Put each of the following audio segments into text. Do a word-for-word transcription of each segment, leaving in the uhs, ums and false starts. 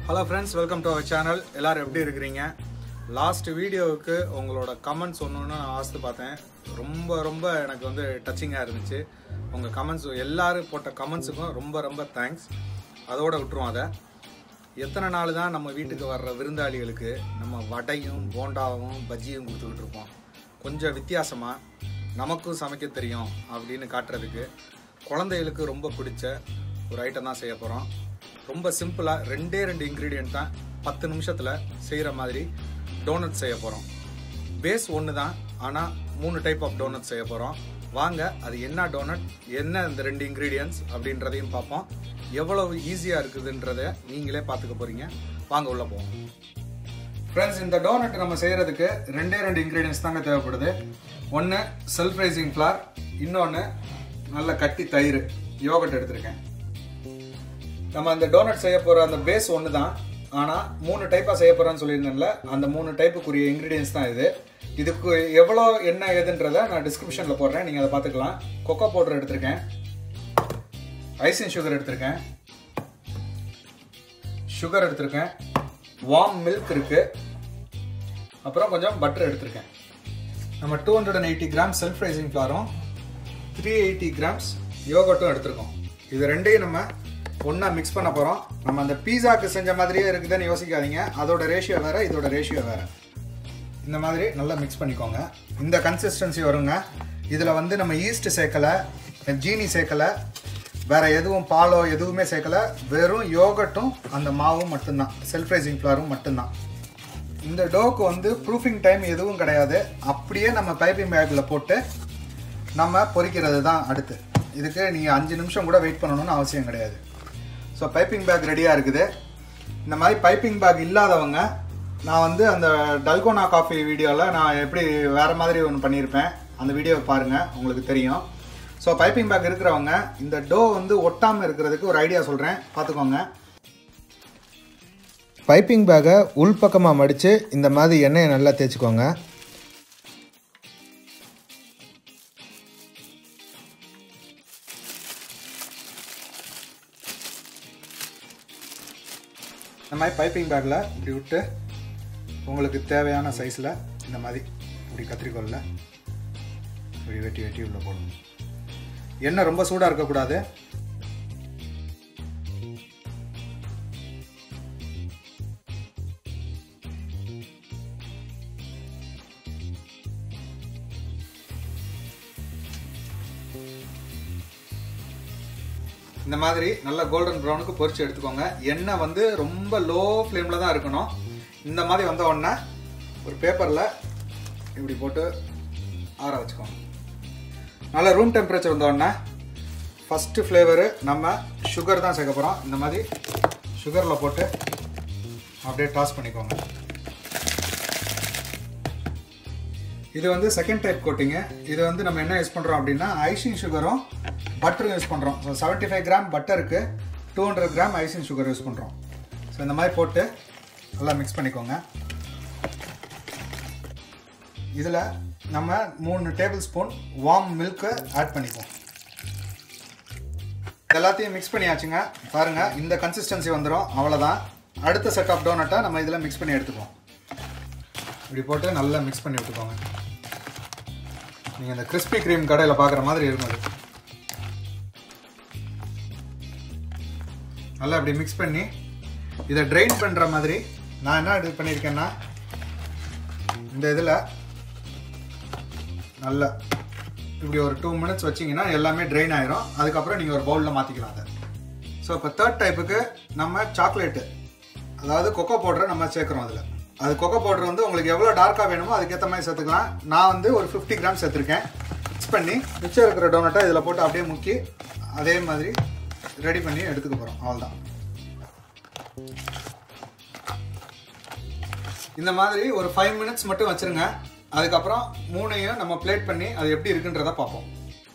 Hello friends, welcome to our channel. எல்லாரும் எப்படி இருக்கீங்க? லாஸ்ட் வீடியோவுக்கு உங்களோட கமெண்ட்ஸ் ஒன்னொன்னு நான் வாசித்து பார்த்தேன். ரொம்ப ரொம்ப எனக்கு வந்து டச்சிங்கா இருந்துச்சு. உங்க கமெண்ட்ஸ் எல்லாரும் போட்ட கமெண்ட்ஸுக்கும் ரொம்ப ரொம்ப தேங்க்ஸ். அதோட விட்டுருவோம் அதை. எத்தனை நாள் தான் நம்ம வீட்டுக்கு வர்ற விருந்தாளிகளுக்கு நம்ம வடையும் போண்டாவும் பஜ்ஜியும் கொடுத்துக்கிட்டு இருப்போம். கொஞ்சம் வித்தியாசமா நமக்கும் சமைக்க தெரியும் அப்படின்னு காட்டுறதுக்கு குழந்தைகளுக்கு ரொம்ப பிடிச்ச ஒரு ஐட்டம் தான் செய்ய போகிறோம். ரொம்ப சிம்பிளாக ரெண்டே ரெண்டு இன்க்ரீடியன்ட் தான் பத்து நிமிஷத்தில் செய்கிற மாதிரி டோனட் செய்ய போகிறோம். பேஸ் ஒன்று தான், ஆனால் மூணு டைப் ஆஃப் டோனட் செய்ய போகிறோம். வாங்க அது என்ன டோனட், என்ன இந்த ரெண்டு இன்க்ரீடியன்ட்ஸ் அப்படின்றதையும் பார்ப்போம். எவ்வளவு ஈஸியாக இருக்குதுன்றதை நீங்களே பார்த்துக்க போகிறீங்க. வாங்க உள்ளே போவோம். ஃப்ரெண்ட்ஸ், இந்த டோனட் நம்ம செய்கிறதுக்கு ரெண்டே ரெண்டு இன்க்ரீடியன்ட்ஸ் தாங்க தேவைப்படுது. ஒன்று செல்ஃப் ரைசிங் ஃப்ளார், இன்னொன்று நல்ல கட்டி தயிர், யோகட் எடுத்திருக்கேன். நம்ம அந்த டோனட் செய்ய போகிற அந்த பேஸ் ஒன்று தான், ஆனால் மூணு டைப்பாக செய்ய போகிறோன்னு சொல்லியிருந்தேன்ல, அந்த மூணு டைப்புக்குரிய இன்க்ரீடியன்ஸ் தான் இது. இதுக்கு எவ்வளோ என்ன ஏதுன்றதை நான் டிஸ்கிரிப்ஷனில் போடுறேன், நீங்கள் அதை பார்த்துக்கலாம். கொக்கோ பவுடர் எடுத்திருக்கேன், ஐசிங் சுகர் எடுத்திருக்கேன், சுகர் எடுத்திருக்கேன், வார்ம் மில்க் இருக்குது, அப்புறம் கொஞ்சம் பட்டர் எடுத்திருக்கேன். நம்ம two hundred and eighty grams self raising ஃப்ளாரும் த்ரீ எயிட்டி கிராம்ஸ் யோகட்டும் எடுத்திருக்கோம். இது ரெண்டையும் நம்ம ஒன்றா மிக்ஸ் பண்ண போகிறோம். நம்ம அந்த பீஸாக்கு செஞ்ச மாதிரியே இருக்குதுன்னு யோசிக்காதீங்க. அதோட ரேஷியோ வேறு, இதோட ரேஷியோ வேறு. இந்த மாதிரி நல்லா மிக்ஸ் பண்ணிக்கோங்க. இந்த கன்சிஸ்டன்சி வருங்க. இதில் வந்து நம்ம ஈஸ்ட் சேர்க்கலை, ஜீனி சேர்க்கலை, வேறு எதுவும் பாலோ எதுவுமே சேர்க்கலை. வெறும் யோகட்டும் அந்த மாவும் மட்டும்தான், செல்ஃப் ரைசிங் ஃப்ளாரும் மட்டும்தான். இந்த டோக்கு வந்து ப்ரூஃபிங் டைம் எதுவும் கிடையாது. அப்படியே நம்ம பைப்பிங் பேக்கில் போட்டு நம்ம பொரிக்கிறது தான் அடுத்து. இதுக்கு நீங்கள் அஞ்சு நிமிஷம் கூட வெயிட் பண்ணணும்னு அவசியம் கிடையாது. ஸோ பைப்பிங் பேக் ரெடியாக இருக்குது. இந்த மாதிரி பைப்பிங் பேக் இல்லாதவங்க, நான் வந்து அந்த டல்கோனா காஃபி வீடியோவில் நான் எப்படி வேறு மாதிரி ஒன்று பண்ணியிருப்பேன், அந்த வீடியோவை பாருங்கள், உங்களுக்கு தெரியும். ஸோ பைப்பிங் பேக் இருக்கிறவங்க இந்த டோ வந்து ஒட்டாமல் இருக்கிறதுக்கு ஒரு ஐடியா சொல்கிறேன், பார்த்துக்கோங்க. பைப்பிங் பேக்கை உள்பக்கமாக மடித்து இந்த மாதிரி எண்ணெயை நல்லா தேய்ச்சிக்கோங்க. இந்த மாதிரி பைப்பிங் பேக்கில் இப்படி விட்டு உங்களுக்கு தேவையான சைஸில் இந்த மாதிரி இப்படி கத்திரிக்கோலில் இப்படி வெட்டி வெட்டி உள்ள போடணும். எண்ணெய் ரொம்ப சூடாக இருக்கக்கூடாது. இந்த மாதிரி நல்ல கோல்டன் ப்ரௌனுக்கு பொரிச்சு எடுத்துக்கோங்க. எண்ணெய் வந்து ரொம்ப லோ ஃப்ளேமில் தான் இருக்கணும். இந்த மாதிரி வந்த உடனே ஒரு பேப்பரில் இப்படி போட்டு ஆற வச்சுக்கோங்க. நல்ல ரூம் டெம்பரேச்சர் வந்த உடனே ஃபஸ்ட்டு ஃப்ளேவரு நம்ம சுகர் தான் சேர்க்க போகிறோம். இந்த மாதிரி சுகரில் போட்டு அப்படியே டாஸ் பண்ணிக்கோங்க. இது வந்து செகண்ட் டைப் கோட்டிங்கு. இது வந்து நம்ம என்ன யூஸ் பண்ணுறோம் அப்படின்னா ஐசிங் சுகரும் பட்டரும் யூஸ் பண்ணுறோம். ஸோ செவன்ட்டி ஃபைவ் கிராம் பட்டருக்கு two hundred gram icing sugar use பண்ணுறோம். ஸோ இந்த மாதிரி போட்டு நல்லா மிக்ஸ் பண்ணிக்கோங்க. இதில் நம்ம மூணு tablespoon warm milk add பண்ணிக்குவோம். எல்லாத்தையும் மிக்ஸ் பண்ணியாச்சுங்க. பாருங்கள், இந்த கன்சிஸ்டன்சி வந்துடும், அவ்வளோதான். அடுத்த செட் ஆஃப் டோனட்டை நம்ம இதில் மிக்ஸ் பண்ணி எடுத்துக்குவோம். இப்படி போட்டு நல்லா மிக்ஸ் பண்ணி விட்டுக்கோங்க. நீங்கள் இந்த கிறிஸ்பி க்ரீம் கடையில் பார்க்குற மாதிரி இருக்கும். அது நல்லா இப்படி மிக்ஸ் பண்ணி இதை ட்ரைன் பண்ணுற மாதிரி நான் என்ன இது பண்ணியிருக்கேன்னா, இந்த இதில் நல்லா இப்படி ஒரு டூ மினிட்ஸ் வச்சிங்கன்னா எல்லாமே ட்ரைன் ஆயிரும். அதுக்கப்புறம் நீங்கள் ஒரு பவுலில் மாற்றிக்கலாம் அதை. ஸோ இப்போ தேர்ட் டைப்புக்கு நம்ம சாக்லேட்டு, அதாவது கொக்கோ பவுடரை நம்ம சேர்க்குறோம். அதில் அது கொக்கோ பவுடர் வந்து உங்களுக்கு எவ்வளோ டார்க்காக வேணுமோ அதுக்கேற்ற மாதிரி சேர்த்துக்கலாம். நான் வந்து ஒரு ஃபிஃப்டி கிராம் சேர்த்துருக்கேன். மிக்ஸ் பண்ணி மிச்சம் இருக்கிற டோனட்டை இதில் போட்டு அப்படியே முக்கி அதே மாதிரி ரெடி பண்ணி எடுத்துக்க போகிறோம். அவ்வளோதான். இந்த மாதிரி ஒரு ஃபைவ் மினிட்ஸ் மட்டும் வச்சுருங்க. அதுக்கப்புறம் மூணையும் நம்ம பிளேட் பண்ணி அது எப்படி இருக்குன்றத பார்ப்போம்.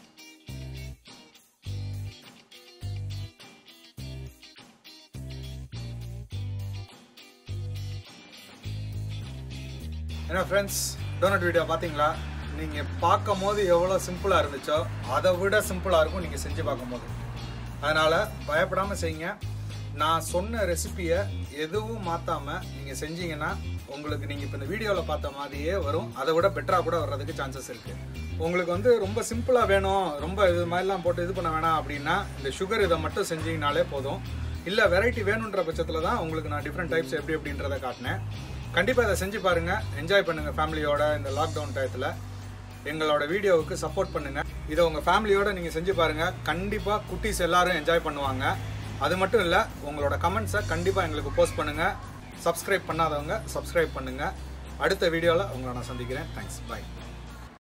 ஏன்னா ஃப்ரெண்ட்ஸ், டோனட் வீடியோ பார்த்தீங்களா? நீங்கள் பார்க்கும் போது எவ்வளோ சிம்பிளாக இருந்துச்சோ அதை விட சிம்பிளாக இருக்கும் நீங்கள் செஞ்சு பார்க்கும் போது. அதனால் பயப்படாமல் செய்யுங்க. நான் சொன்ன ரெசிபியை எதுவும் மாற்றாமல் நீங்கள் செஞ்சீங்கன்னா உங்களுக்கு நீங்கள் இப்போ இந்த வீடியோவில் பார்த்த மாதிரியே வரும். அதை விட பெட்டராக கூட வர்றதுக்கு சான்சஸ் இருக்குது. உங்களுக்கு வந்து ரொம்ப சிம்பிளாக வேணும், ரொம்ப இது மாதிரிலாம் போட்டு இது பண்ண வேணாம் அப்படின்னா இந்த சுகர் இதை மட்டும் செஞ்சீங்கனாலே போதும். இல்லை வெரைட்டி வேணுன்ற பட்சத்தில் தான் உங்களுக்கு நான் டிஃப்ரெண்ட் டைப்ஸ் எப்படி எப்படின்றத காட்டினேன். கண்டிப்பாக இதை செஞ்சு பாருங்கள், என்ஜாய் பண்ணுங்கள் ஃபேமிலியோட. இந்த லாக்டவுன் டயத்தில் எங்களோட வீடியோவுக்கு சப்போர்ட் பண்ணுங்கள். இதை உங்கள் ஃபேமிலியோடு நீங்கள் செஞ்சு பாருங்கள். கண்டிப்பாக குட்டீஸ் எல்லோரும் என்ஜாய் பண்ணுவாங்க. அது மட்டும் இல்லை, உங்களோட கமெண்ட்ஸை கண்டிப்பாக எங்களுக்கு போஸ்ட் பண்ணுங்கள். சப்ஸ்கிரைப் பண்ணாதவங்க சப்ஸ்கிரைப் பண்ணுங்கள். அடுத்த வீடியோவில் உங்களை நான் சந்திக்கிறேன். தேங்க்ஸ், பாய்.